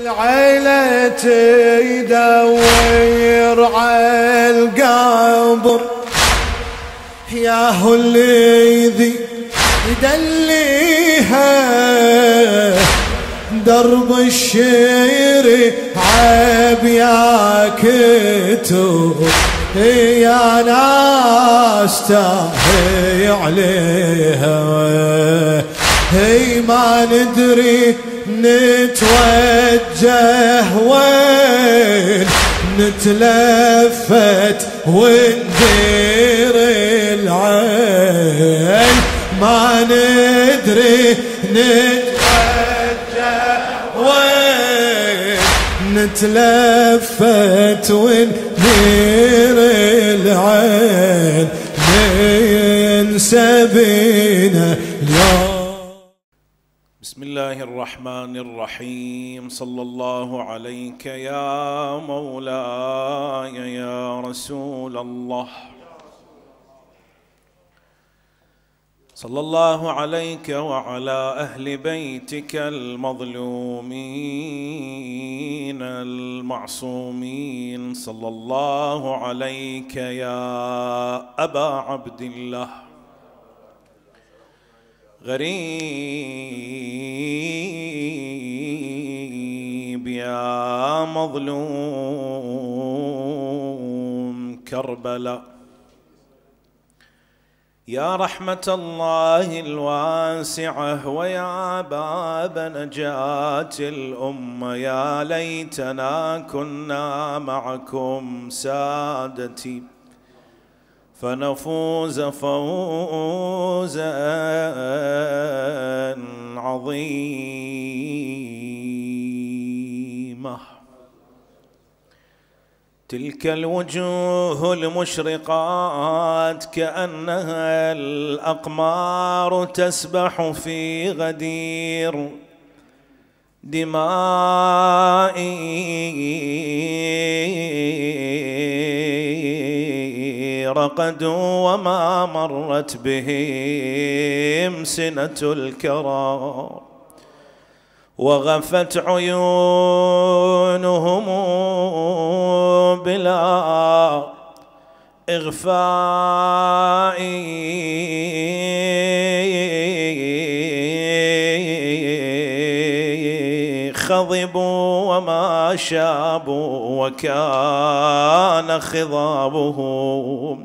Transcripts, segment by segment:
العيلة تدور عالقبر ياهو اللي يدليها درب الشير عيب يا كتب يا ناس تاهي عليها هي ما ندري نتوجه وين نتلفت وندير العين ما ندري نتوجه وين نتلفت وندير العين ننسى بينا اليوم. بسم الله الرحمن الرحيم. صلى الله عليك يا مولاي يا رسول الله. صلى الله عليك وعلى أهل بيتك المظلومين المعصومين. صلى الله عليك يا أبا عبد الله. غريب يا مظلوم كربلاء يا رحمة الله الواسعة ويا باب نجاة الأمة. يا ليتنا كنا معكم سادتي فنفوز فوزا عظيما. تلك الوجوه المشرقات كأنها الأقمار تسبح في غدير دمائي رقدوا وما مرت بهم سنة الكرام وغفت عيونهم بلا إغفاء خضبوا وما شابوا وكان خضابهم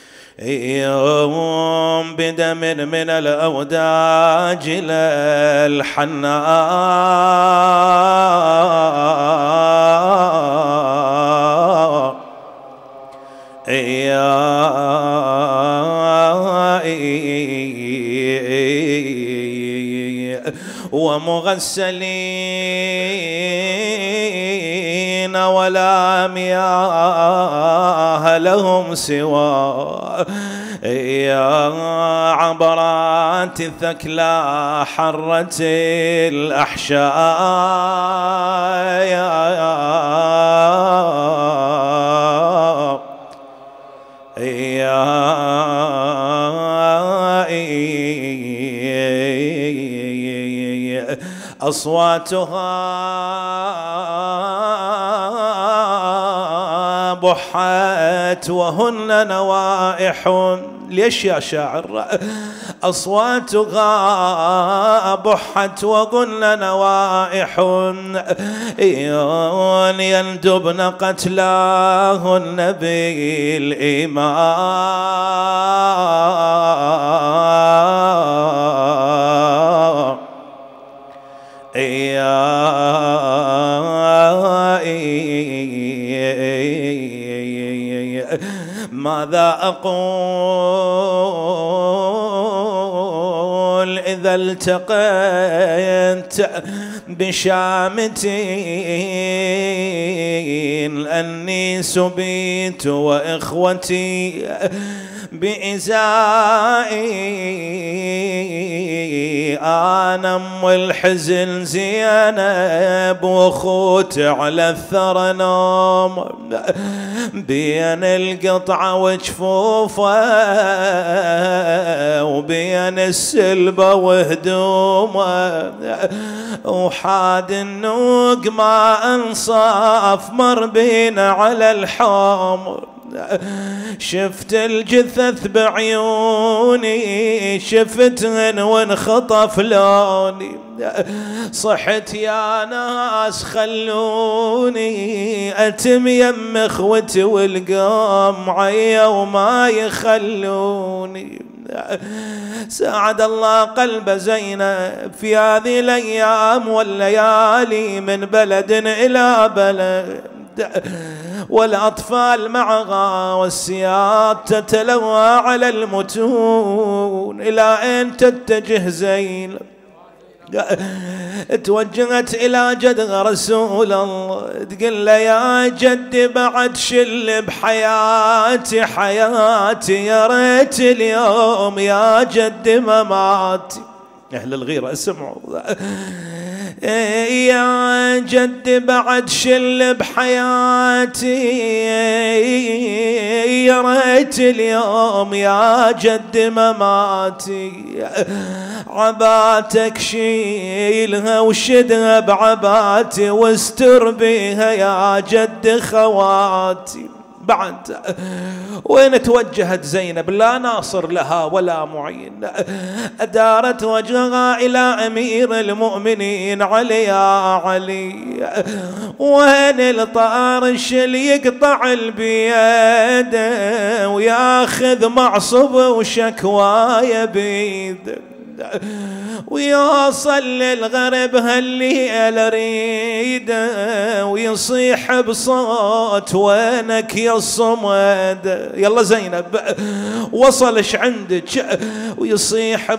يوم بدم من الأوداج للحناء ومغسلين ولا مياه لهم سوى يا عبرات الثكلى حرت الأحشاء أصواتها بحت وهن نوائح. ليش يا شاعر؟ أصواتها بحت وهن نوائح يندبن قتلاهن بالإيمان. ماذا أقول إذا التقيت بشامتين أني سبيت وإخوتي بإزائي، أنا أم الحزن زينب وأخوت على الثرى نوم، بين القطعة وجفوفه وبين السلبة وهدومه، وحاد النوق ما انصاف مر بينا على الحمر، شفت الجثث بعيوني شفتهن وانخطف لوني، صحت يا ناس خلوني أتم يم اخوتي والقوم عيا وما يخلوني. ساعد الله قلب زينب في هذه الأيام والليالي من بلد إلى بلد، والأطفال معها والسياد تتلوى على المتون. إلى أين تتجه زينب؟ توجهت إلى جد رسول الله، تقول له يا جدي بعد شل بحياتي حياتي، يا ريت اليوم يا جدي مماتي. أهل الغيرة اسمعوا، يا جدي بعد شل بحياتي، يا ريت اليوم يا جدي مماتي، عباتك شيلها وشدها بعباتي واستر بيها يا جد خواتي. بعد وين توجهت زينب؟ لا ناصر لها ولا معين، أدارت وجهها إلى أمير المؤمنين علي يا علي، وين الطارش اللي يقطع البيد وياخذ معصب وشكواي بيد، ويوصل للغرب هالليل اريده ويصيح بصوت وينك يا الصمد. يلا زينب وصلش عندك ويصيح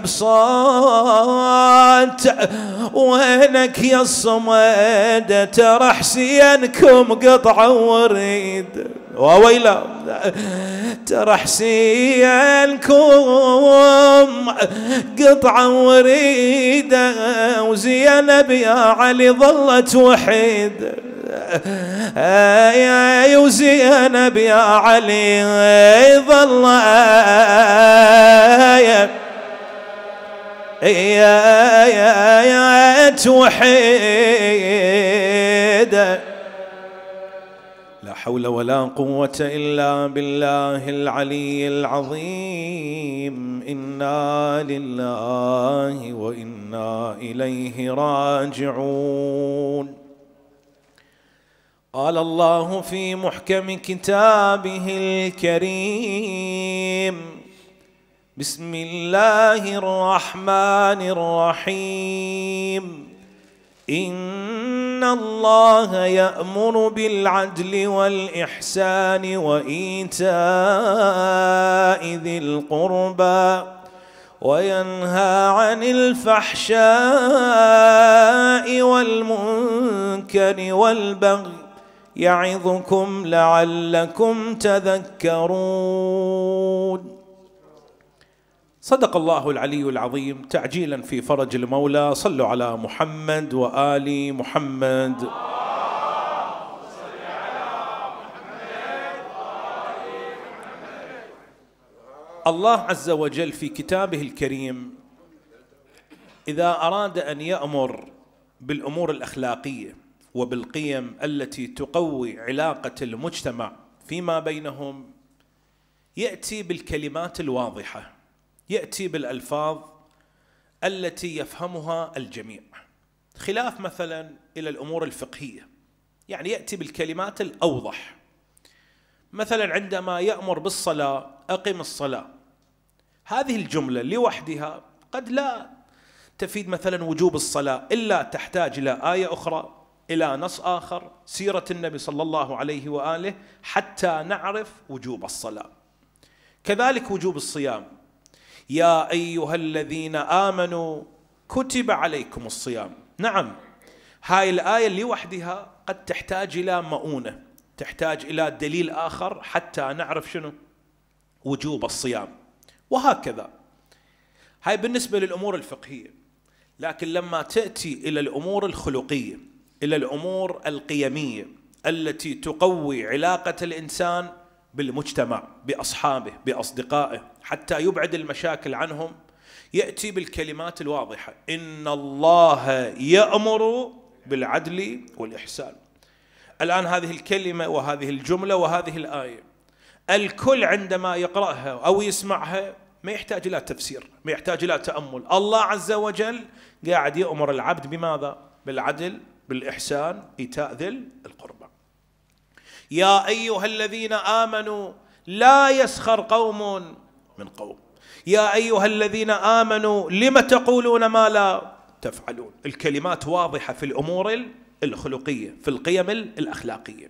بصوت وينك يا الصمد، ترى حسينكم قطعة وريد، وويلا ترى حسينكم قطعة وريدة، وزينب يا علي ظلت وحيد، يا وزينب يا علي ظلت وحيدة. لا حول ولا قوة إلا بالله العلي العظيم. إنا لله وإنا إليه راجعون. قال الله في محكم كتابه الكريم: بسم الله الرحمن الرحيم. إن الله يأمر بالعدل والإحسان وإيتاء ذي القربى وينهى عن الفحشاء والمنكر والبغي يعظكم لعلكم تذكرون. صدق الله العلي العظيم. تعجيلا في فرج المولى صلوا على محمد وآل محمد. الله عز وجل في كتابه الكريم إذا أراد أن يأمر بالأمور الأخلاقية وبالقيم التي تقوي علاقة المجتمع فيما بينهم يأتي بالكلمات الواضحة، يأتي بالألفاظ التي يفهمها الجميع، خلاف مثلا إلى الأمور الفقهية، يعني يأتي بالكلمات الأوضح. مثلا عندما يأمر بالصلاة: أقم الصلاة، هذه الجملة لوحدها قد لا تفيد مثلا وجوب الصلاة، إلا تحتاج إلى آية أخرى، إلى نص آخر، سيرة النبي صلى الله عليه وآله، حتى نعرف وجوب الصلاة. كذلك وجوب الصيام: يا أيها الذين آمنوا كتب عليكم الصيام. نعم، هاي الآية لوحدها قد تحتاج إلى مؤونة، تحتاج إلى دليل آخر حتى نعرف شنو وجوب الصيام، وهكذا. هاي بالنسبة للأمور الفقهية. لكن لما تأتي إلى الأمور الخلقية، إلى الأمور القيمية التي تقوي علاقة الإنسان بالمجتمع، بأصحابه، بأصدقائه، حتى يبعد المشاكل عنهم، يأتي بالكلمات الواضحة: إن الله يأمر بالعدل والإحسان. الآن هذه الكلمة وهذه الجملة وهذه الآية الكل عندما يقرأها أو يسمعها ما يحتاج إلى تفسير، ما يحتاج إلى تأمل. الله عز وجل قاعد يأمر العبد بماذا؟ بالعدل، بالإحسان، إيتاء ذي القربى. يا أيها الذين آمنوا لا يسخر قوم من قوم، يا أيها الذين آمنوا لم تقولون ما لا تفعلون. الكلمات واضحة في الأمور الخلقية، في القيم الأخلاقية.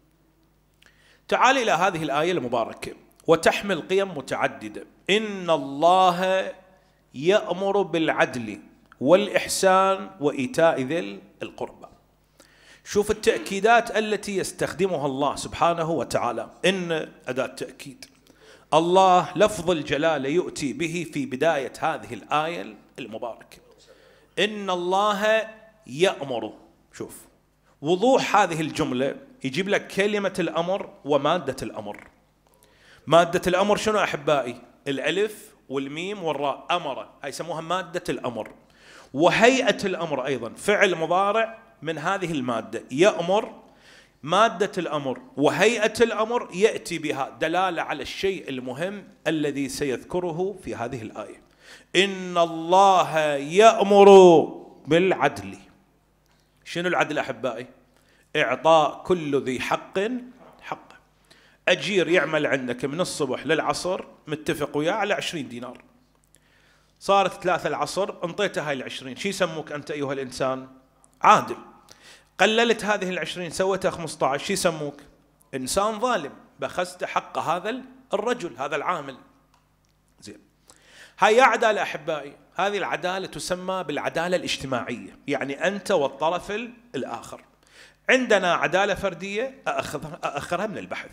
تعال إلى هذه الآية المباركة وتحمل قيم متعددة. إن الله يأمر بالعدل والإحسان وإيتاء ذي القربى. شوف التأكيدات التي يستخدمها الله سبحانه وتعالى. إن أداة تأكيد. الله لفظ الجلالة يؤتي به في بداية هذه الآية المباركة. إن الله يأمر. شوف وضوح هذه الجملة، يجيب لك كلمة الأمر ومادة الأمر. مادة الأمر شنو أحبائي؟ الألف والميم والراء، أمر، هاي يسموها مادة الأمر. وهيئة الأمر أيضا فعل مضارع من هذه المادة، يأمر، مادة الأمر وهيئة الأمر يأتي بها دلالة على الشيء المهم الذي سيذكره في هذه الآية. إن الله يأمر بالعدل. شنو العدل أحبائي؟ إعطاء كل ذي حق حقه. أجير يعمل عندك من الصبح للعصر، متفق وياه على 20 دينار، صارت 3 العصر انطيته هاي 20، شو يسموك أنت أيها الإنسان؟ عادل. قللت هذه 20 سويتها 15، شو يسموك؟ إنسان ظالم، بخست حق هذا الرجل، هذا العامل. زين، هاي عدالة أحبائي. هذه العدالة تسمى بالعدالة الاجتماعية، يعني أنت والطرف الآخر. عندنا عدالة فردية أأخرها من البحث.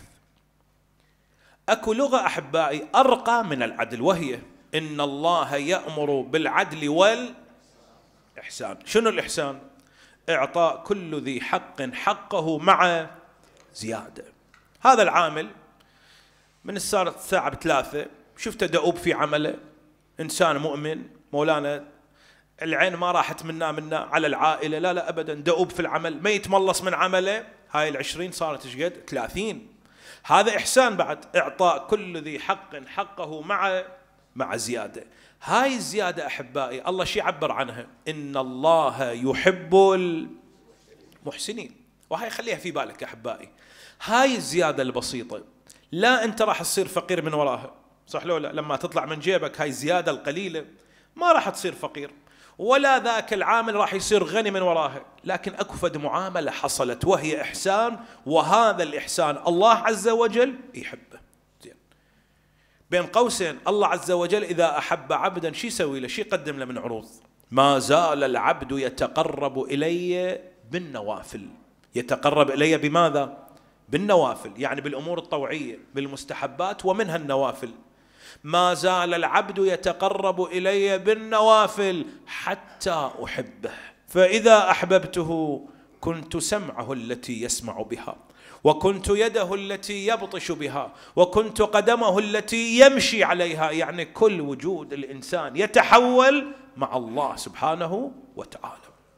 أكو لغة أحبائي أرقى من العدل، وهي إن الله يأمر بالعدل والإحسان. شنو الإحسان؟ إعطاء كل ذي حق حقه مع زيادة. هذا العامل من صارت الساعة 3 شفته دؤوب في عمله، إنسان مؤمن مولانا، العين ما راحت منا على العائلة، لا أبدا، دؤوب في العمل، ما يتملص من عمله. هاي 20 صارت ايش قد؟ 30. هذا إحسان بعد، إعطاء كل ذي حق حقه مع زيادة. هاي الزيادة أحبائي الله شي يعبر عنها؟ إن الله يحب المحسنين. وهاي خليها في بالك أحبائي. هاي الزيادة البسيطة لا أنت راح تصير فقير من وراها، صح لو لا؟ لما تطلع من جيبك هاي الزيادة القليلة ما راح تصير فقير، ولا ذاك العامل راح يصير غني من وراها. لكن أكو فد معاملة حصلت وهي إحسان، وهذا الإحسان الله عز وجل يحبه. زين، بين قوسين الله عز وجل إذا أحب عبدا شي يسوي له؟ شي يقدم له من عروض؟ ما زال العبد يتقرب إلي بالنوافل. يتقرب إلي بماذا؟ بالنوافل، يعني بالأمور الطوعية، بالمستحبات ومنها النوافل. ما زال العبد يتقرب إلي بالنوافل حتى أحبه، فإذا أحببته كنت سمعه التي يسمع بها، وكنت يده التي يبطش بها، وكنت قدمه التي يمشي عليها. يعني كل وجود الإنسان يتحول مع الله سبحانه وتعالى.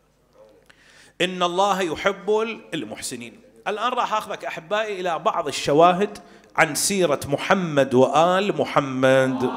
إن الله يحب المحسنين. الآن راح أخذك أحبائي إلى بعض الشواهد عن سيرة محمد وآل محمد.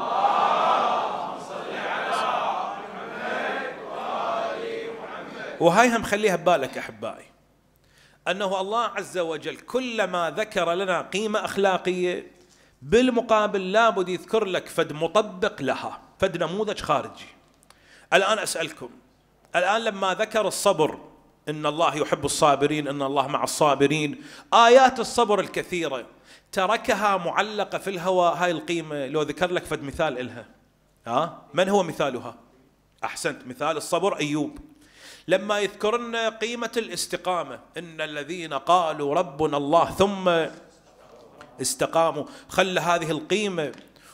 وهاي هم خليها ببالك أحبائي، أنه الله عز وجل كلما ذكر لنا قيمة أخلاقية بالمقابل لابد يذكر لك فد مطبق لها، فد نموذج خارجي. الآن أسألكم، الآن لما ذكر الصبر، إن الله يحب الصابرين، إن الله مع الصابرين، آيات الصبر الكثيرة تركها معلقة في الهواء. هاي القيمة لو ذكر لك فد مثال إلها، من هو مثالها؟ أحسنت، مثال الصبر أيوب. لما يذكرنا قيمة الاستقامة، إن الذين قالوا ربنا الله ثم استقاموا، خلى هذه القيمة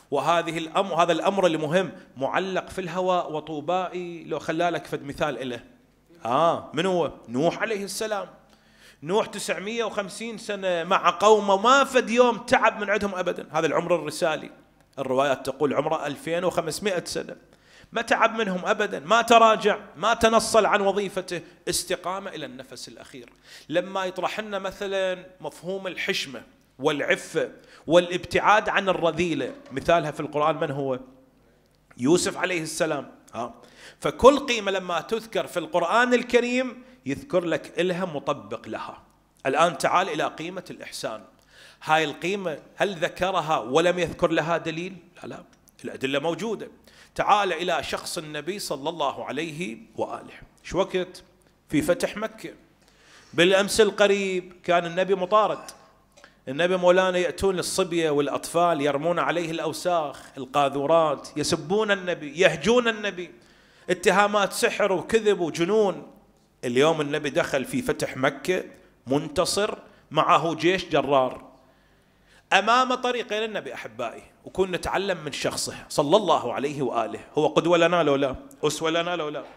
وهذه الأمر، هذا الأمر اللي مهم معلق في الهواء وطوبائي. لو خلالك فد مثال إله، من هو؟ نوح عليه السلام. نوح 950 سنة مع قومه، ما فد يوم تعب من عندهم أبدا. هذا العمر الرسالي، الروايات تقول عمره 2500 سنة، ما تعب منهم أبدا، ما تراجع، ما تنصل عن وظيفته، استقامة إلى النفس الأخير. لما يطرح لنا مثلا مفهوم الحشمة والعفة والابتعاد عن الرذيلة، مثالها في القرآن من هو؟ يوسف عليه السلام. فكل قيمة لما تذكر في القرآن الكريم يذكر لك إلها مطبق لها. الآن تعال إلى قيمة الإحسان. هاي القيمة هل ذكرها ولم يذكر لها دليل؟ لا، الأدلة موجودة. تعال إلى شخص النبي صلى الله عليه وآله. شو وقت؟ في فتح مكة. بالأمس القريب كان النبي مطارد. النبي مولانا يأتون الصبية والأطفال يرمون عليه الأوساخ، القاذورات، يسبون النبي، يهجون النبي، اتهامات سحر وكذب وجنون. اليوم النبي دخل في فتح مكة منتصر، معه جيش جرار، أمام طريقين النبي أحبائي، وكون نتعلم من شخصه صلى الله عليه وآله. هو قدوة لنا لو لا؟ أسوة لنا لو لا؟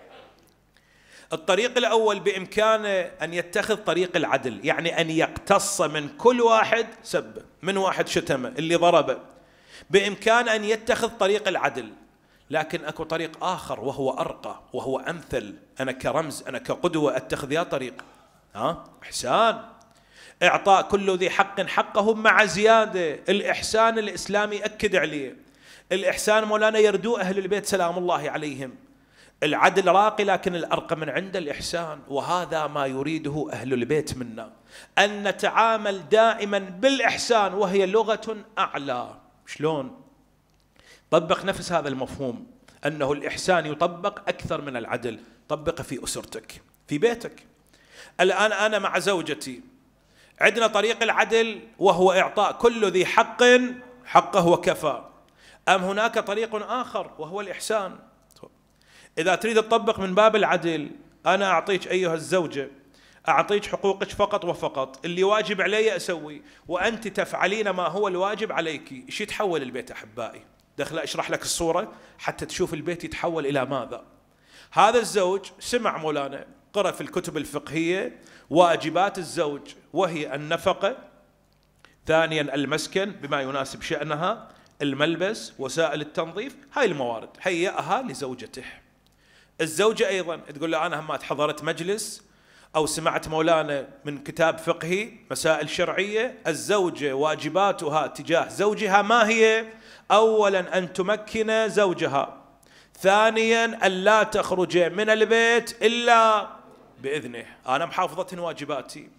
الطريق الأول بإمكانه أن يتخذ طريق العدل، يعني أن يقتص من كل واحد سبه، من واحد شتمه، اللي ضربه، بإمكان أن يتخذ طريق العدل. لكن أكو طريق آخر وهو أرقى وهو أمثل. أنا كرمز، أنا كقدوة أتخذ يا طريق إحسان، إعطاء كل ذي حق حقه مع زيادة. الإحسان الإسلامي أكد عليه. الإحسان مولانا يردو أهل البيت سلام الله عليهم. العدل راقي لكن الأرقى من عند الإحسان، وهذا ما يريده أهل البيت منا، أن نتعامل دائما بالإحسان وهي لغة أعلى. شلون؟ طبق نفس هذا المفهوم، أنه الإحسان يطبق أكثر من العدل. طبقه في أسرتك، في بيتك. الآن أنا مع زوجتي عندنا طريق العدل وهو إعطاء كل ذي حق حقه وكفى. أم هناك طريق آخر وهو الإحسان؟ إذا تريد تطبق من باب العدل، أنا أعطيك أيها الزوجة، أعطيك حقوقك فقط وفقط، اللي واجب علي أسوي، وأنت تفعلين ما هو الواجب عليك. إيش يتحول البيت أحبائي؟ دخل أشرح لك الصورة حتى تشوف البيت يتحول إلى ماذا. هذا الزوج سمع مولانا، قرأ في الكتب الفقهية واجبات الزوج، وهي النفقة، ثانيا المسكن بما يناسب شأنها، الملبس، وسائل التنظيف، هاي الموارد هيئها لزوجته. الزوجة أيضا تقول له أنا همات حضرت مجلس أو سمعت مولانا من كتاب فقهي مسائل شرعية، الزوجة واجباتها تجاه زوجها ما هي؟ أولا أن تمكن زوجها، ثانيا أن لا تخرج من البيت إلا بإذنه. أنا محافظة واجباتي.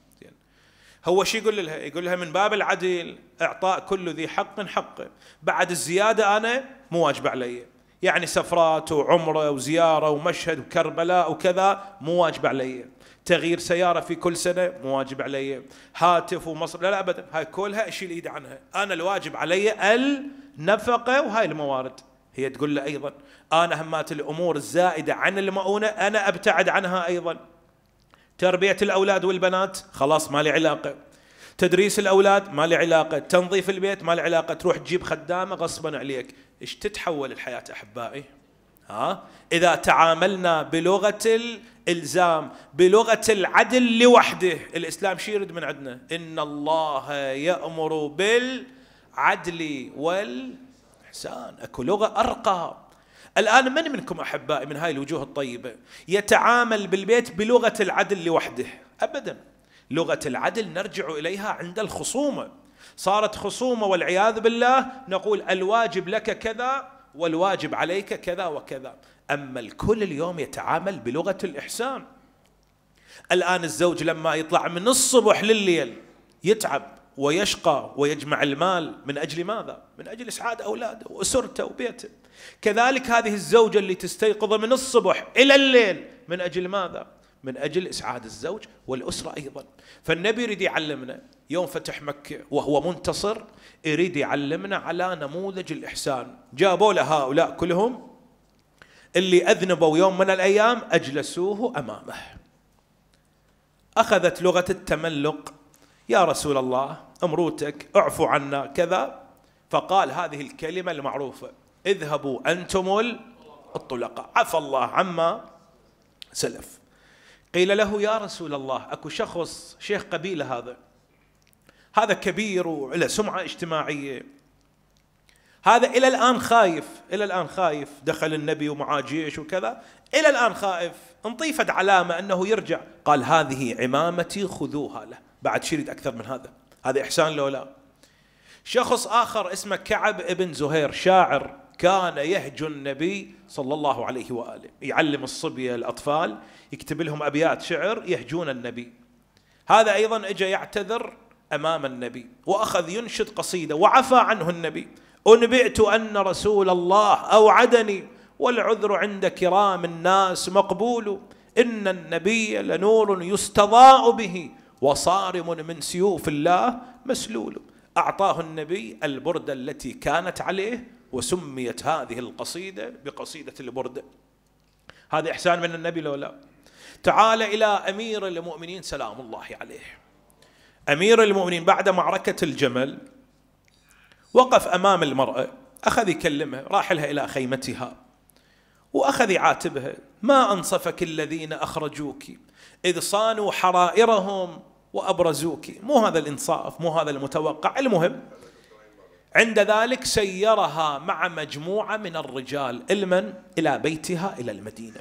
هو شي يقول لها؟ يقول لها من باب العدل إعطاء كل ذي حق حقه، بعد الزيادة أنا مو واجب علي، يعني سفرات وعمرة وزيارة ومشهد وكربلاء وكذا مو واجب علي، تغيير سيارة في كل سنة مو واجب علي، هاتف ومصر لا أبدا، هاي كلها أشيل إيدي عنها. أنا الواجب علي النفقة وهاي الموارد. هي تقول له أيضا أنا همات الأمور الزائدة عن المؤونة أنا أبتعد عنها أيضا. تربية الأولاد والبنات خلاص ما لي علاقة، تدريس الأولاد ما لي علاقة، تنظيف البيت ما لي علاقة، تروح تجيب خدامة غصبا عليك. إيش تتحول الحياة أحبائي؟ إذا تعاملنا بلغة الإلزام، بلغة العدل لوحده. الإسلام شو يريد من عندنا؟ إن الله يأمر بالعدل والإحسان. أكو لغة أرقى. الآن من منكم أحبائي من هاي الوجوه الطيبة يتعامل بالبيت بلغة العدل لوحده؟ أبدا. لغة العدل نرجع إليها عند الخصومة. صارت خصومة والعياذ بالله، نقول الواجب لك كذا والواجب عليك كذا وكذا. أما الكل اليوم يتعامل بلغة الإحسان. الآن الزوج لما يطلع من الصبح لليل يتعب ويشقى ويجمع المال من أجل ماذا؟ من أجل إسعاد أولاده وأسرته وبيته. كذلك هذه الزوجة اللي تستيقظ من الصبح إلى الليل من أجل ماذا؟ من أجل إسعاد الزوج والأسرة أيضا. فالنبي يريد يعلمنا يوم فتح مكة وهو منتصر، يريد يعلمنا على نموذج الإحسان. جابوا له هؤلاء كلهم اللي أذنبوا يوم من الأيام، أجلسوه أمامه. أخذت لغة التملق، يا رسول الله أمروتك اعفو عنا كذا، فقال هذه الكلمة المعروفة: اذهبوا أنتم الطلقاء، عفى الله عما سلف. قيل له: يا رسول الله، أكو شخص شيخ قبيلة، هذا كبير وله سمعة اجتماعية، هذا إلى الآن خايف، دخل النبي ومعاه جيش وكذا، إلى الآن خائف، انطيفت علامة أنه يرجع. قال: هذه عمامتي خذوها له. بعد شريد أكثر من هذا إحسان لو لا؟ شخص آخر اسمه كعب ابن زهير، شاعر، كان يهجو النبي صلى الله عليه وآله، يعلم الصبية الأطفال، يكتب لهم أبيات شعر يهجون النبي. هذا أيضا إجا يعتذر أمام النبي وأخذ ينشد قصيدة وعفى عنه النبي: أنبئت أن رسول الله أوعدني والعذر عند كرام الناس مقبول، إن النبي لنور يستضاء به وصارم من سيوف الله مسلول. أعطاه النبي البردة التي كانت عليه، وسميت هذه القصيدة بقصيدة البردة. هذا إحسان من النبي لو لا؟ تعال إلى أمير المؤمنين سلام الله عليه. أمير المؤمنين بعد معركة الجمل وقف أمام المرأة، أخذ يكلمها، راح لها إلى خيمتها وأخذ يعاتبها: ما أنصفك الذين أخرجوك إذ صانوا حرائرهم وأبرزوك. مو هذا الإنصاف، مو هذا المتوقع. المهم عند ذلك سيرها مع مجموعة من الرجال إلى بيتها إلى المدينة.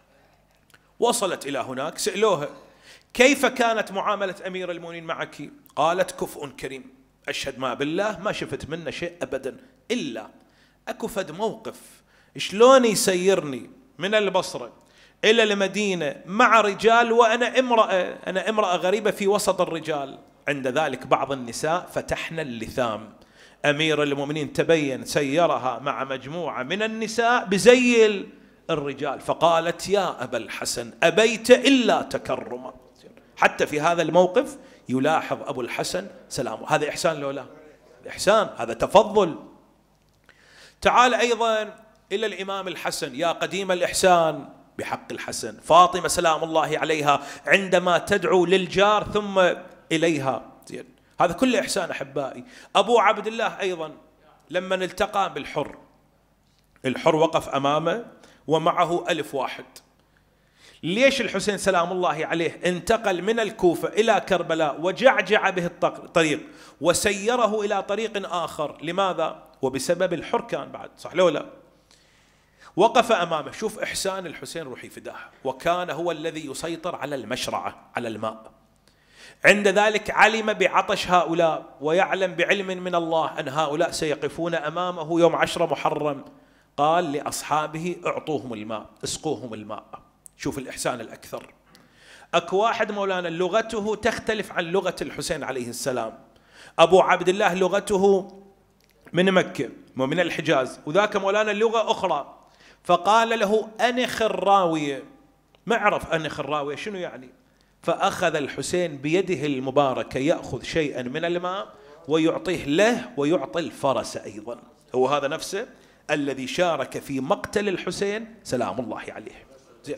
وصلت إلى هناك، سألوها: كيف كانت معاملة أمير المؤمنين معك؟ قالت: كفء كريم، أشهد ما بالله ما شفت منه شيء أبدا، إلا أكو فد موقف شلون يسيرني من البصرة إلى المدينة مع رجال وأنا امرأة غريبة في وسط الرجال. عند ذلك بعض النساء فتحنا اللثام. أمير المؤمنين تبين سيرها مع مجموعة من النساء بزي الرجال، فقالت: يا أبا الحسن أبيت إلا تكرما. حتى في هذا الموقف يلاحظ أبو الحسن سلامه. هذا إحسان لو لا؟ إحسان، هذا تفضل. تعال أيضا إلى الإمام الحسن: يا قديم الإحسان بحق الحسن. فاطمة سلام الله عليها عندما تدعو للجار ثم إليها. هذا كله إحسان أحبائي. أبو عبد الله أيضا لما التقى بالحر، الحر وقف أمامه ومعه 1000 واحد. ليش الحسين سلام الله عليه انتقل من الكوفة إلى كربلاء وجعجع به الطريق وسيره إلى طريق آخر؟ لماذا؟ وبسبب الحر كان بعد، صح لو لا؟ وقف أمامه. شوف إحسان الحسين روحي فداه. وكان هو الذي يسيطر على المشرعة، على الماء. عند ذلك علم بعطش هؤلاء ويعلم بعلم من الله أن هؤلاء سيقفون أمامه يوم 10 محرم. قال لأصحابه: اعطوهم الماء، اسقوهم الماء. شوف الإحسان الأكثر. أكو واحد مولانا لغته تختلف عن لغة الحسين عليه السلام. أبو عبد الله لغته من مكة ومن الحجاز، وذاك مولانا لغة أخرى. فقال له: أنخ الراوية. ما عرف أنخ الراوية شنو يعني. فأخذ الحسين بيده المباركة يأخذ شيئا من الماء ويعطيه له ويعطي الفرس أيضا. هو هذا نفسه الذي شارك في مقتل الحسين سلام الله عليه. زين.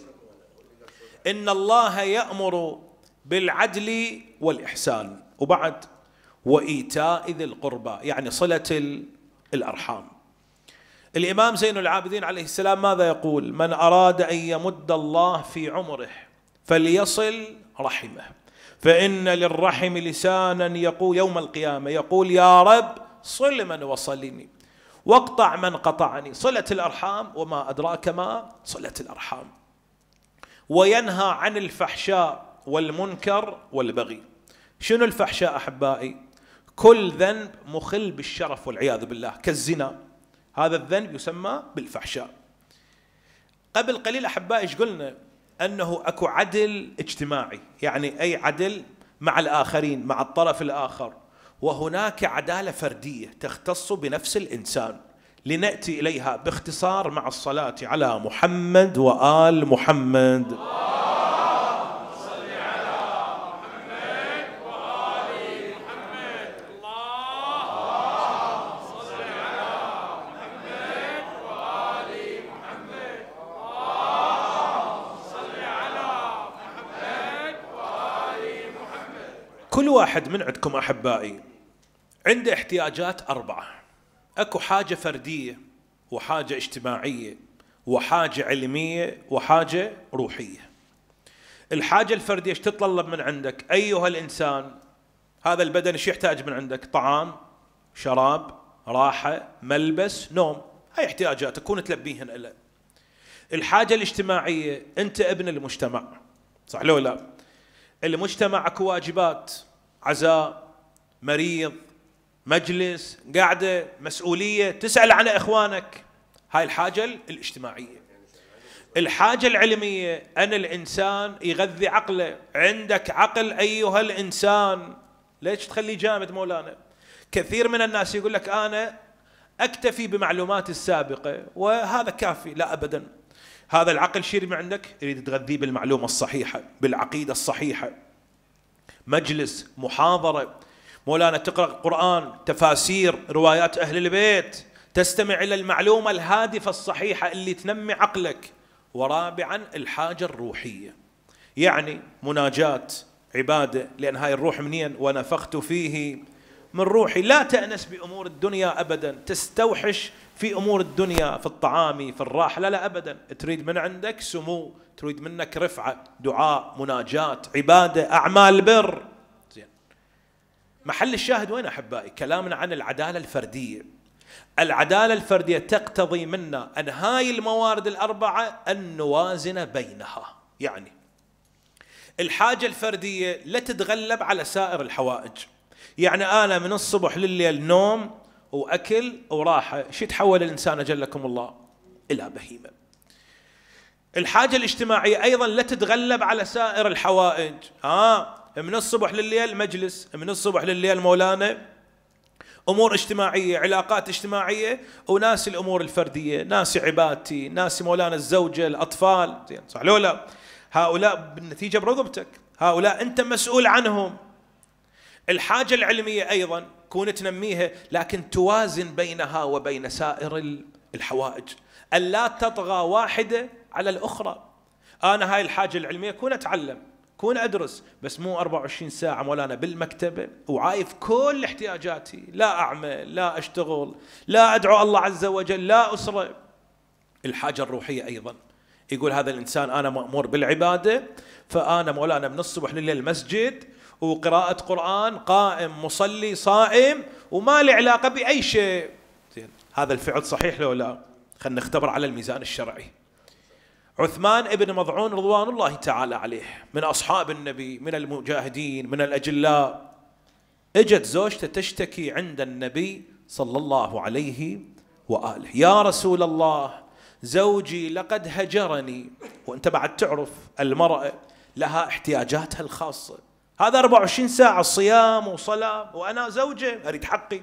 إن الله يأمر بالعدل والإحسان، وبعد وإيتاء ذي القربى، يعني صلة الأرحام. الإمام زين العابدين عليه السلام ماذا يقول؟ من أراد أن يمد الله في عمره فليصل رحمه، فإن للرحم لسانا يقول يوم القيامة يقول: يا رب صل من وصلني واقطع من قطعني. صلة الأرحام، وما أدراك ما صلة الأرحام. وينهى عن الفحشاء والمنكر والبغي. شنو الفحشاء أحبائي؟ كل ذنب مخل بالشرف والعياذ بالله، كالزنا، هذا الذنب يسمى بالفحشاء. قبل قليل أحبائي إيش قلنا؟ أنه أكو عدل اجتماعي، يعني أي عدل مع الآخرين، مع الطرف الآخر، وهناك عدالة فردية تختص بنفس الإنسان. لنأتي إليها باختصار مع الصلاة على محمد وآل محمد. كل واحد من عندكم أحبائي عنده احتياجات 4. اكو حاجة فردية وحاجة اجتماعية وحاجة علمية وحاجة روحية. الحاجة الفردية ايش تتطلب من عندك أيها الإنسان؟ هذا البدن ايش يحتاج من عندك؟ طعام، شراب، راحة، ملبس، نوم. هاي احتياجات تكون تلبيهن له. الحاجة الاجتماعية، أنت ابن المجتمع، صح لو لا؟ المجتمع اكو واجبات، عزاء، مريض، مجلس، قاعدة، مسؤولية، تسأل عن إخوانك. هاي الحاجة الاجتماعية. الحاجة العلمية، أن الإنسان يغذي عقله. عندك عقل أيها الإنسان، ليش تخليه جامد مولانا؟ كثير من الناس يقول لك أنا أكتفي بمعلوماتي السابقة وهذا كافي. لا أبدا، هذا العقل شيء من عندك يريد تغذيه بالمعلومة الصحيحة، بالعقيدة الصحيحة. مجلس، محاضرة، مولانا تقرأ قرآن، تفاسير، روايات أهل البيت، تستمع إلى المعلومة الهادفة الصحيحة اللي تنمي عقلك. ورابعا الحاجة الروحية، يعني مناجاة، عبادة، لأن هاي الروح منين؟ ونفخت فيه من روحي. لا تأنس بأمور الدنيا أبدا، تستوحش في أمور الدنيا، في الطعام، في الراحة، لا أبدا. تريد من عندك سمو، تريد منك رفعة، دعاء، مناجاة، عبادة، أعمال بر. زين، محل الشاهد وين أحبائي؟ كلامنا عن العدالة الفردية. العدالة الفردية تقتضي منا أن هاي الموارد الأربعة أن نوازن بينها. يعني الحاجة الفردية لا تتغلب على سائر الحوائج. يعني أنا من الصبح لليل نوم وأكل وراحة، شو يتحول الإنسان أجلكم الله؟ إلى بهيمة. الحاجة الاجتماعية أيضا لا تتغلب على سائر الحوائج. من الصبح لليل مجلس، من الصبح لليل مولانا أمور اجتماعية، علاقات اجتماعية، وناس الأمور الفردية، ناس عبادتي، ناس مولانا الزوجة، الأطفال. زين، صح لو لا؟ هؤلاء بالنتيجة برغبتك، هؤلاء أنت مسؤول عنهم. الحاجة العلمية أيضا كون تنميها، لكن توازن بينها وبين سائر الحوائج، ألا تطغى واحدة على الأخرى. أنا هاي الحاجة العلمية كون أتعلم، كون أدرس، بس مو 24 ساعة مولانا بالمكتبة وعايف كل احتياجاتي، لا أعمل، لا أشتغل، لا أدعو الله عز وجل، لا أسرة. الحاجة الروحية أيضا يقول هذا الإنسان أنا مأمور بالعبادة، فأنا مولانا من الصبح لليل مسجد وقراءة قرآن، قائم مصلي صائم، وما لي علاقة بأي شيء. هذا الفعل صحيح لو لا؟ خلينا نختبر على الميزان الشرعي. عثمان ابن مضعون رضوان الله تعالى عليه، من أصحاب النبي، من المجاهدين، من الأجلاء. اجت زوجته تشتكي عند النبي صلى الله عليه وآله: يا رسول الله، زوجي لقد هجرني. وانت بعد تعرف المرأة لها احتياجاتها الخاصة، هذا 24 ساعة صيام وصلاة، وأنا زوجة أريد حقي.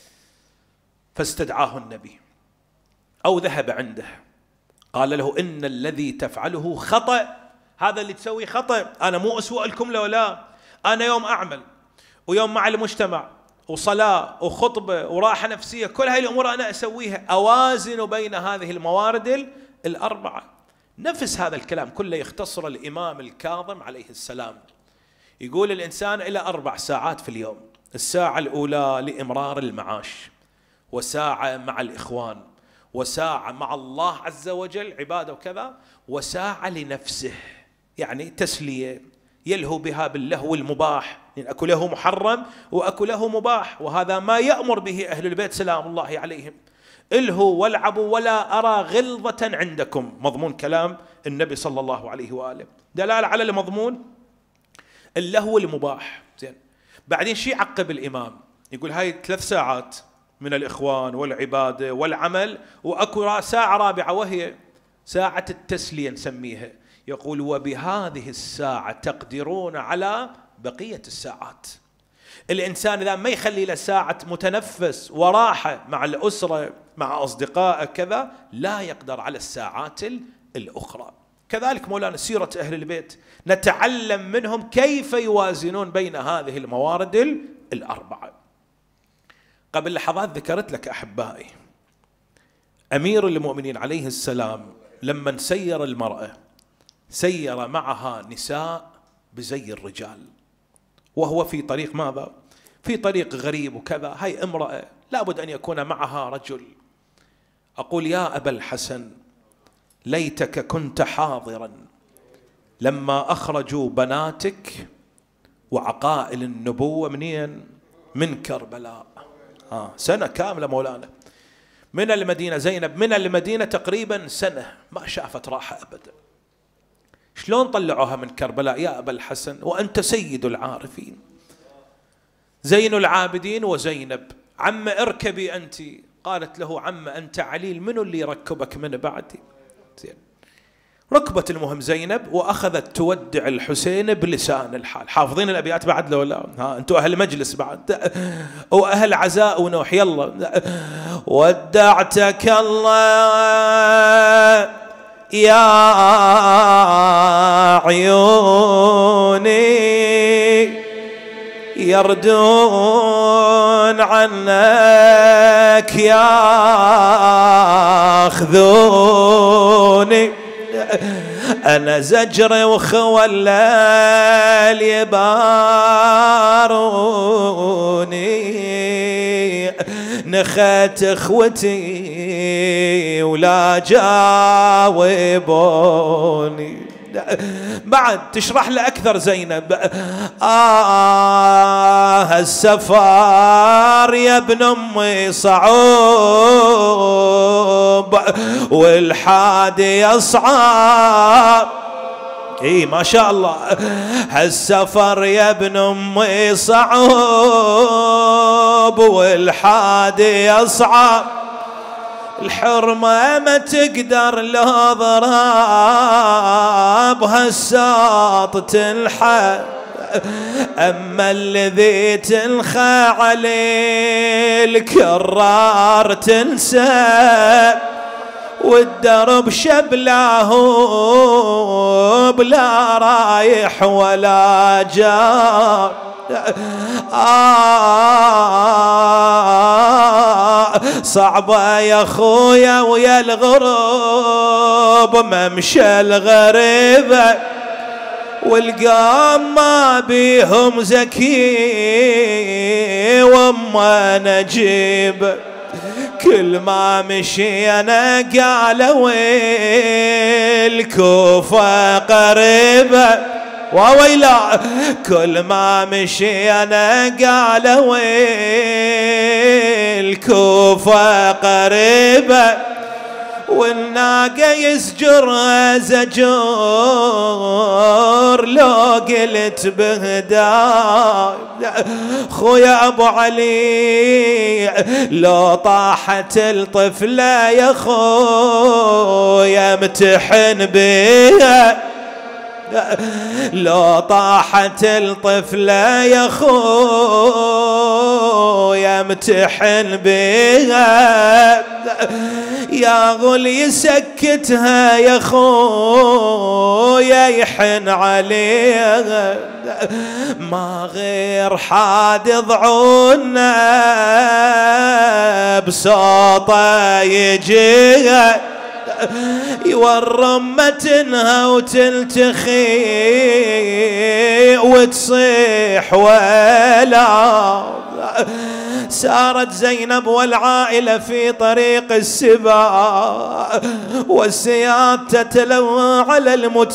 فاستدعاه النبي أو ذهب عنده، قال له: إن الذي تفعله خطأ، هذا اللي تسوي خطأ. أنا مو أسوأ لكم لو لا، أنا يوم أعمل ويوم مع المجتمع وصلاة وخطبة وراحة نفسية، كل هاي الأمور أنا أسويها، أوازن بين هذه الموارد الأربعة. نفس هذا الكلام كله يختصر الإمام الكاظم عليه السلام، يقول الإنسان إلى 4 ساعات في اليوم: الساعة الأولى لإمرار المعاش، وساعة مع الإخوان، وساعة مع الله عز وجل عبادة وكذا، وساعة لنفسه، يعني تسلية يلهو بها باللهو المباح، يعني أكو له محرم وأكو له مباح، وهذا ما يأمر به أهل البيت سلام الله عليهم: الهوا والعبوا ولا أرى غلظة عندكم. مضمون كلام النبي صلى الله عليه وآله، دلالة على المضمون اللهو المباح. زين، بعدين شي عقب الإمام يقول هاي 3 ساعات من الإخوان والعبادة والعمل، وأكو ساعة رابعة وهي ساعة التسلية نسميها. يقول: وبهذه الساعة تقدرون على بقية الساعات. الإنسان إذا ما يخلي له ساعة متنفس وراحة مع الأسرة مع أصدقائه كذا، لا يقدر على الساعات الأخرى. كذلك مولانا سيرة أهل البيت نتعلم منهم كيف يوازنون بين هذه الموارد الأربعة. قبل لحظات ذكرت لك أحبائي أمير المؤمنين عليه السلام لما سير المرأة سير معها نساء بزي الرجال، وهو في طريق ماذا؟ في طريق غريب وكذا. هاي امرأة لابد أن يكون معها رجل. أقول يا أبا الحسن ليتك كنت حاضرا لما أخرجوا بناتك وعقائل النبوة منين؟ من كربلاء. سنة كاملة مولانا من المدينة، زينب من المدينة تقريبا سنة ما شافت راحة أبدا. شلون طلعوها من كربلاء يا أبا الحسن وأنت سيد العارفين زين العابدين وزينب؟ عم اركبي أنت. قالت له عم أنت عليل، منو اللي يركبك من بعدي؟ زين. ركبت المهم زينب وأخذت تودع الحسين بلسان الحال. حافظين الأبيات بعد لو لا؟ أنتوا أهل مجلس بعد وأهل عزاء ونوح. يلا. ودعتك الله يا عيوني يردون عنك ياخذوني، أنا زجر وخول الليل يباروني، نخت اخوتي ولا جاوبوني. بعد تشرح له أكثر زينب. السفر يا ابن أمي صعوب والحادي يصعب. ما شاء الله. هالسفر يا ابن أمي صعوب والحادي يصعب، الحرمة ما تقدر لا ضراب هالساط تنحى، أما الذي تنخى عليه الكرار تنسى، والدرب شبلاه بلا رايح ولا جار. صعبة يا خويا ويا الغروب ممشى الغريبة، والقام ما بيهم زكي وما نجيب، كل ما مشينا قالوا الكوفة قريبة وويلا، كل ما مشينا قالوا الكوفة قريبة، والناقة يسجرها زجور لو قلت بهداي. خويا أبو علي لو طاحت الطفلة يا خويا امتحن بها، لو طاحت الطفلة يا خويا امتحن بها، يا غل يسكتها يا خويا يحن عليها، ما غير حاد ضعونا بصوته يجيها، يورم متنها وتلتخي وتصيح ولا. سارت زينب والعائلة في طريق السباع، والسياد تتلوى على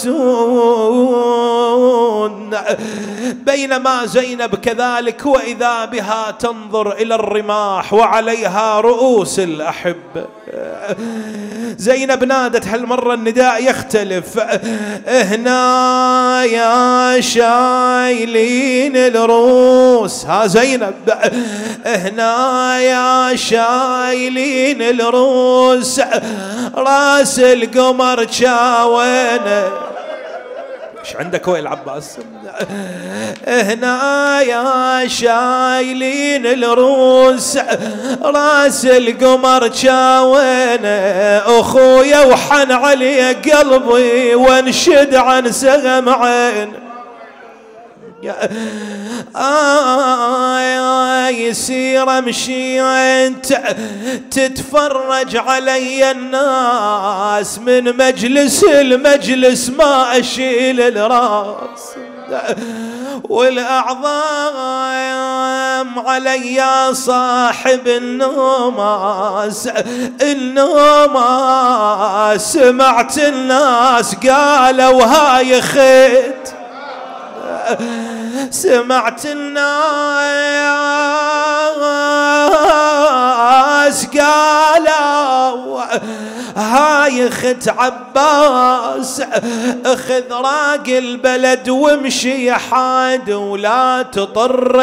المتون، بينما زينب كذلك وإذا بها تنظر إلى الرماح وعليها رؤوس الأحبة. زينب نادت هالمرة النداء يختلف، هنا يا شايلين الروس. ها زينب هنا يا شايلين الروس، راس القمر شاوينه. ايش عندك ويل عباس؟ هنا يا شايلين الروس، راس القمر شاوينه، اخويا وحن علي قلبي وانشد عن سهم عين. يصير امشي انت تتفرج علي الناس، من مجلس المجلس ما اشيل الراس، والأعظم علي يا صاحب النوماس. النوماس سمعت الناس قالوا هاي خيت، سمعت الناس قالوا هاي خت عباس. اخذ راق البلد وامشي حاد ولا تطر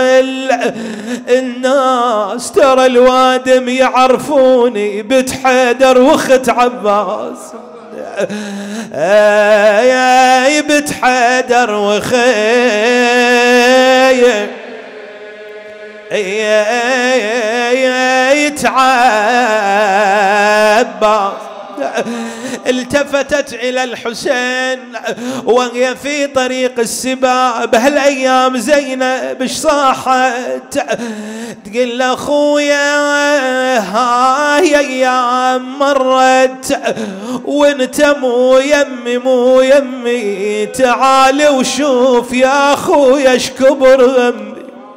الناس، ترى الوادم يعرفوني بنت حيدر وخت عباس. يا بنت حيدر وخي يتعبى. التفتت إلى الحسين وهي في طريق السباب. هالأيام زينب اش صاحت تقول له أخويا هاي أيام مرت وانت مو يمي مو يمي، تعال وشوف يا أخويا اش كبر غمي.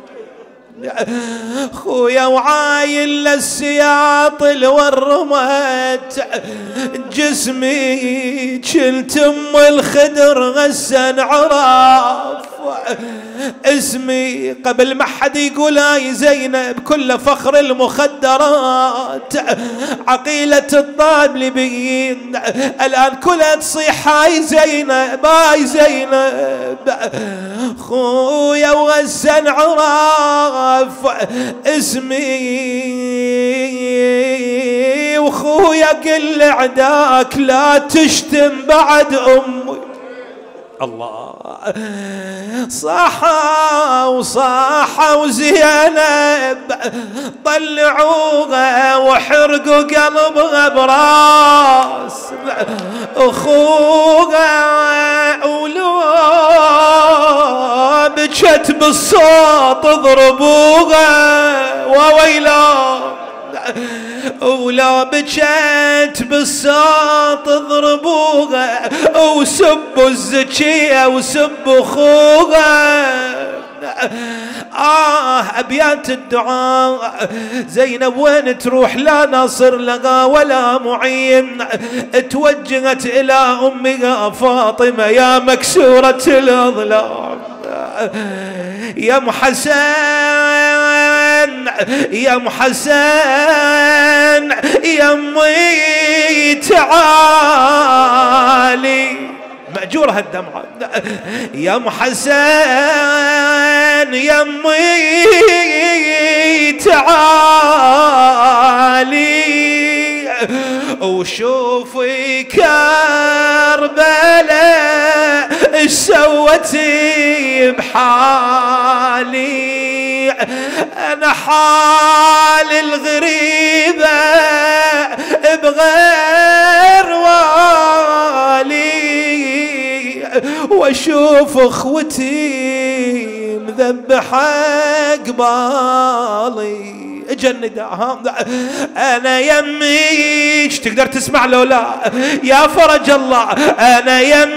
خويا وعايل للسياط الورمت جسمي، كنت ام الخدر غسن عراف اسمي قبل ما حد يقول هاي زينب كل فخر المخدرات. عقيلة الطالبين الآن كلها تصيح هاي زينب هاي زينب. خويا وغسن عراف اسمي، وخويا قل عداك لا تشتم بعد امي. الله صاحة وصاحة وزينب طلعوها وحرقوا قلبها براس اخوها، ولو بجت بالصوت ضربوها وويلا، ولا بجت بالصوت ضربوها وسبوا الزكية وسبوا اخوها. أبيات الدعاء زينب وين تروح لا ناصر لها ولا معين. توجهت إلى أمها فاطمة يا مكسورة الأضلاع يا محسن يا محسن يا أمي تعالي. مأجور هالدمعة يا محسن يا أمي تعالي، وشوفي كربلاء ايش سوتي بحالي. انا حال الغريبة بغير والي، واشوف اخوتي مذبحة قبالي. جندها انا يميش تقدر تسمع لو لا يا فرج الله. انا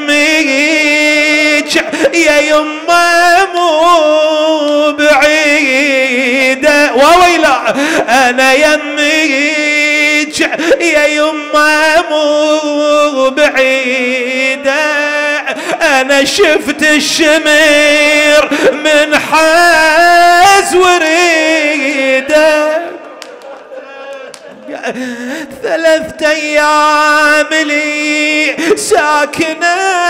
يميش يا يمه مو بعيده وويلا. انا يميش يا يمه مو بعيده. انا شفت الشمير من حاز وريده. 3 أيام لي ساكنة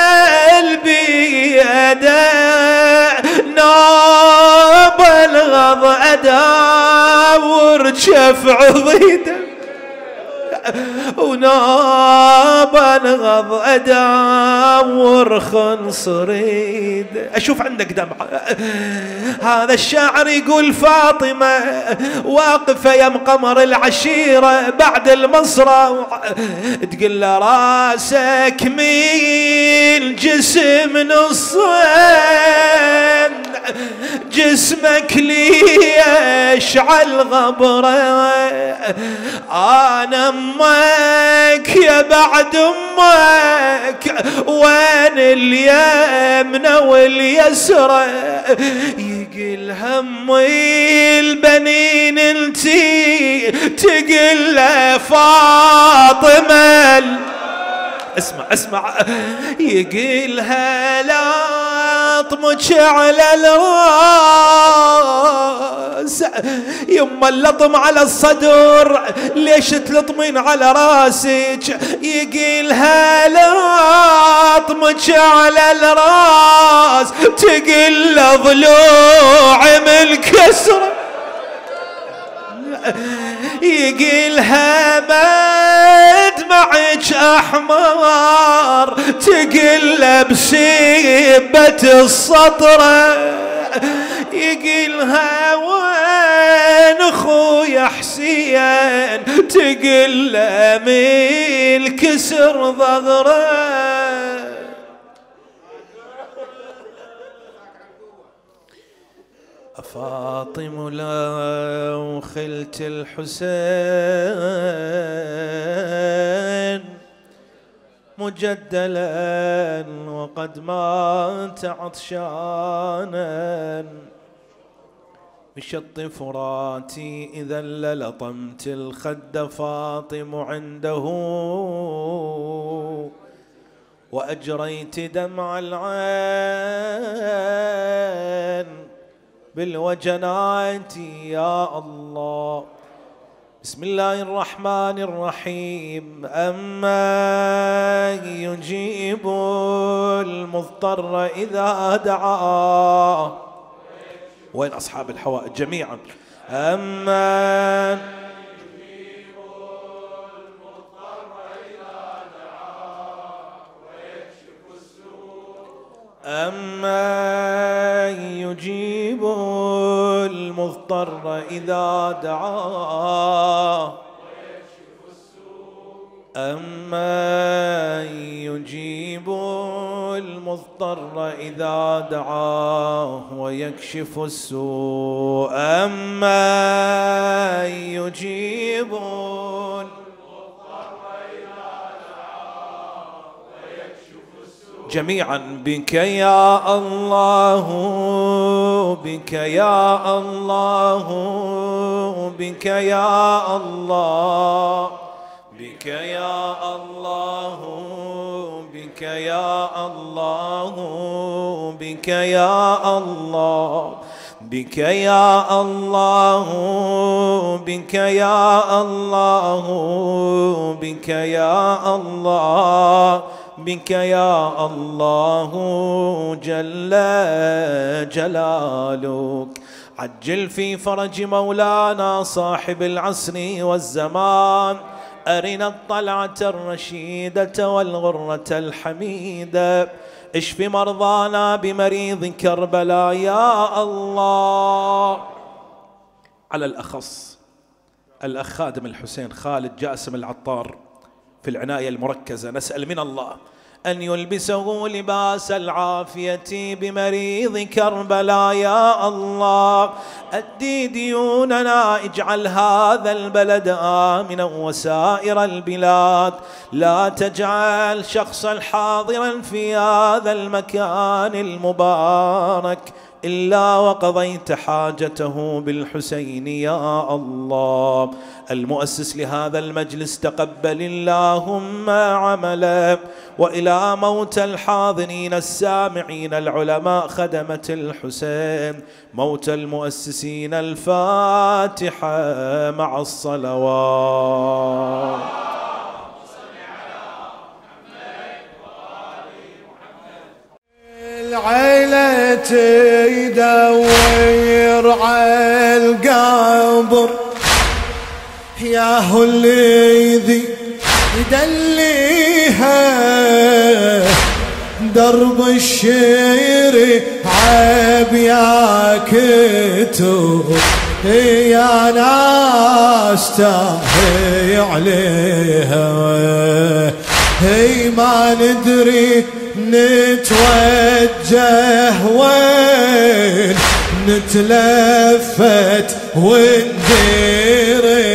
البيدة، ناب الغض أداور شفع ضيده، وناب الغض أداور خنصريد. أشوف عندك دمعة. هذا الشاعر يقول فاطمة واقفة يم قمر العشيرة بعد المصرة، تقول له راسك مين جسم نصين. جسمك لي يشعل غبره، انا امك يا بعد امك، وين اليمنى واليسرى، يقل همي البنين انتي تقل فاطمة. اسمع يقلها لا اطمك على الراس، يما اللطم على الصدر ليش تلطمين على راسك، يقلها لا اطمك على الراس، تقل ضلوع من كسره، يقلها مدمعك احمر، تقل بسيبة السطرة، يقلها وين اخويا حسين، تقل من الكسر ظهره. فاطم لو خلت الحسين مجدلا وقد مات عطشانا، بشط فراتي إذا للطمت الخد فاطم عنده، وأجريت دمع العين بالوجنات يا الله. بسم الله الرحمن الرحيم. أما يجيب المضطر إذا دعاه. وين أصحاب الحوائج جميعا؟ أما يجيب المضطر إذا دعاه ويكشف السوء. أما يجيب المضطر إذا دعاه ويكشف السوء. أما يجيب المضطر إذا دعاه ويكشف السوء. أما يجيب المضطر إذا دعاه ويكشف السوء. جميعا بك يا الله، بك يا الله، بك يا الله، بك يا الله، بك يا الله، بك يا الله، بك يا الله، بك يا الله، بك يا الله، بك يا الله جل جلالك. عجل في فرج مولانا صاحب العصر والزمان، أرنا الطلعة الرشيدة والغرة الحميدة، اشف مرضانا بمريض كربلاء يا الله. على الأخص الأخ خادم الحسين خالد جاسم العطار في العناية المركزة، نسأل من الله أن يلبسه لباس العافية بمريض كربلاء يا الله. أدي ديوننا، اجعل هذا البلد آمنا وسائر البلاد، لا تجعل شخصا حاضرا في هذا المكان المبارك إلا وقضيت حاجته بالحسين يا الله. المؤسس لهذا المجلس تقبل اللهم عمله، وإلى موت الحاضرين السامعين العلماء خدمة الحسين، موت المؤسسين الفاتحة مع الصلوات. العيلة تدور على القبر، ياهو الذي يدليها درب الشير عيب يا كتب، يا ناس تاهي عليها، هي ما ندري نتوجه وين، نتلفت وندير